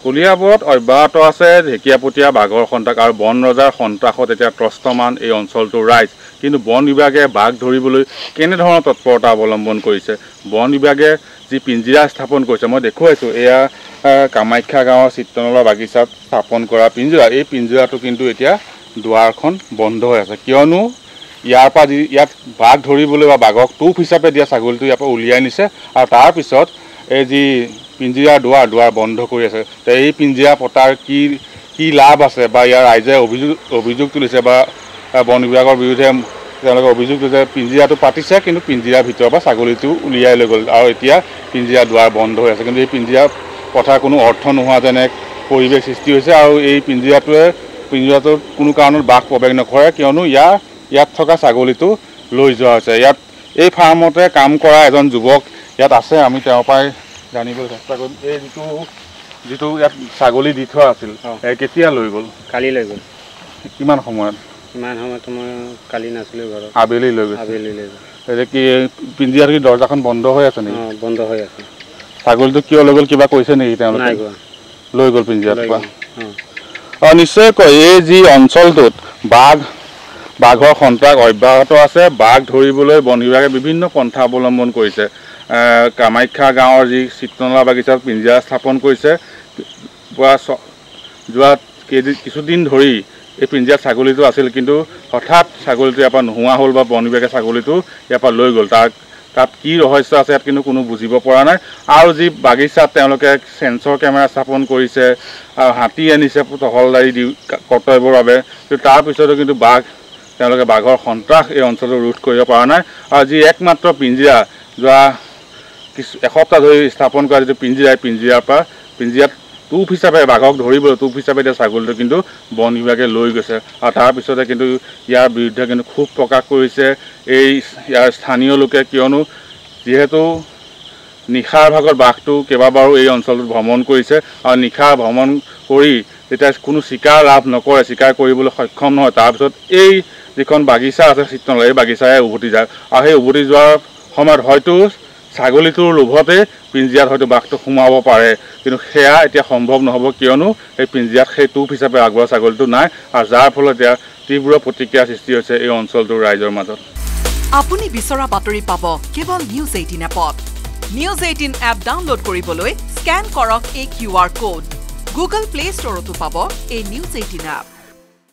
কলিয়াবৰত অব্যাহত আছে ঢেকীয়াপতীয়া বাঘৰ সন্ত্ৰাস আৰু বন ৰজাৰ সন্ত্ৰাসত এতিয়া ত্ৰস্তমান এই অঞ্চলটোৰ ৰাইজ কিন্তু বন বিভাগে বাঘ ধৰিবলৈ কেনেধৰণৰ তৎপৰতা অৱলম্বন কৰিছে বন বিভাগে যি পিঞ্জিৰা স্থাপন কৰিছে মই দেখুৱাইছোঁ এয়া কামাখ্যা গাঁৱৰ চিত্তনলা বাগিচাত স্থাপন কৰা পিঞ্জিৰা এই পিঞ্জিৰাটো কিন্তু এতিয়া দুৱাৰখন বন্ধ হৈ আছে কিয়নো ইয়াৰ পৰা ইয়াত বাঘ ধৰিবলৈ বা বাঘক টোপ হিচাপে দিয়া ছাগলীটো ইয়াৰ পৰা উলিয়াই নিছে আৰু তাৰপিছত এই যি পিঞ্জিৰা দুৱাৰ বন্ধ কৰি আছে তো এই পিঞ্জিৰা পতাৰ কি লাভ আছে বা ইয়াৰ ৰাইজে অভিযোগ তুলিছে বা বন বিভাগৰ বিৰুদ্ধে তেওঁলোকে অভিযোগ তুলিছে পিঞ্জিৰাটো পাতিছে কিন্তু পিঞ্জিৰাৰ ভিতৰৰ পৰা ছাগলীটো উলিয়াই লৈ গ'ল আৰু এতিয়া পিঞ্জিৰা দুৱাৰ বন্ধ হৈ আছে কিন্তু এই পিঞ্জিৰা পতাৰ কোনো অৰ্থ নোহোৱা যেনে পৰিৱেশ সৃষ্টি হৈছে আৰু এই পিঞ্জিৰাটোত কোনো কাৰণত বাঘ প্ৰৱেশ নকৰে কিয়নো ইয়াত থকা ছাগলীটো লৈ যোৱা হৈছে ইয়াত এই ফাৰ্মতে কাম কৰা এজন যুৱক ইয়াত আছে আমি তেওঁৰ পৰাই জানিবলৈ চেষ্টা কৰিম এই যিটো ইয়াত ছাগলী দি থোৱা আছিল কেতিয়া লৈ গ'ল কালি লৈ গ'ল কিমান সময়ত মই কালি নাছিলোঁ ঘৰত আবেলি লৈ গ'ল এতিয়া কি পিঞ্জিৰাৰ দৰ্জাখন বন্ধ হৈ আছে নেকি বন্ধ হৈ আছে ছাগলীটো কিয় লৈ গ'ল কিবা কৈছে নেকি তেওঁলোকে লৈ গ'ল পিঞ্জিৰাৰ পৰা নিশ্চয়কৈ এই যি অঞ্চলটোত বাঘৰ সন্ত্ৰাস অব্যাহত আছে বাঘ ধৰিবলৈ বন বিভাগে বিভিন্ন পন্থা অৱলম্বন কৰিছে কামাখ্যা গাঁৱৰ যি চিত্তনলা বাগিচাত পিঞ্জিৰা স্থাপন কৰিছে যোৱা কিছুদিন ধৰি এই পিঞ্জিৰাত ছাগলীটো আছিল কিন্তু হঠাৎ ছাগলীটো ইয়াৰ পৰা নোহোৱা হ'ল বা বন বিভাগে ছাগলীটো ইয়াৰ পৰা লৈ গ'ল তাত কি ৰহস্য আছে ইয়াত কিন্তু কোনো বুজিব পৰা নাই আৰু যি বাগিচাত তেওঁলোকে চেন্সৰ কেমেৰা স্থাপন কৰিছে আৰু হাতী আনিছে টহলদাৰী দি কৰ্তব্যৰ বাবে কিন্তু তাৰপিছতো কিন্তু তেওঁলোকে বাঘৰ সন্ত্ৰাস এই অঞ্চলটো ৰোধ কৰিব পৰা নাই আৰু যি একমাত্ৰ পিঞ্জিৰা যোৱা এসপ্তাহ ধৰি স্থাপন কৰা যিটো পিঞ্জিৰাত টোপ হিচাপে বাঘক ধৰিবলৈ টোপ হিচাপে এতিয়া ছাগলীটো কিন্তু বন বিভাগে লৈ গৈছে আৰু তাৰপিছতে কিন্তু ইয়াৰ বিৰুদ্ধে কিন্তু ক্ষোভ প্ৰকাশ কৰিছে ইয়াৰ স্থানীয় লোকে কিয়নো যিহেতু নিশাৰ ভাগত বাঘটো কেইবাবাৰো এই অঞ্চলটোত ভ্ৰমণ কৰিছে আৰু নিশা ভ্ৰমণ কৰি যেতিয়া কোনো চিকাৰ লাভ নকৰে চিকাৰ কৰিবলৈ সক্ষম নহয় তাৰপিছত এই যিখন বাগিচা আছে চিত্তনলা এই বাগিচাৰে উভতি যায় আৰু সেই উভতি যোৱাৰ সময়ত হয়তো ছাগলীটোৰ লোভতে পিঞ্জিৰাত হয়তো বাঘটো সোমাব পাৰে কিন্তু সেয়া এতিয়া সম্ভৱ নহ'ব কিয়নো সেই পিঞ্জিৰাত সেই টোপ হিচাপে আগবঢ়োৱা ছাগলীটো নাই আৰু যাৰ ফলত এতিয়া তীব্ৰ প্ৰতিক্ৰিয়া সৃষ্টি হৈছে এই অঞ্চলটোৰ ৰাইজৰ মাজত আপুনি বিচৰা বাতৰি পাব কেৱল নিউজ 18 এপত নিউজ 18 এপ ডাউনলোড কৰিবলৈ স্কেন কৰক এই QR কোড গুগল প্লে ষ্টৰতো পাব এই নিউজ 18 এপ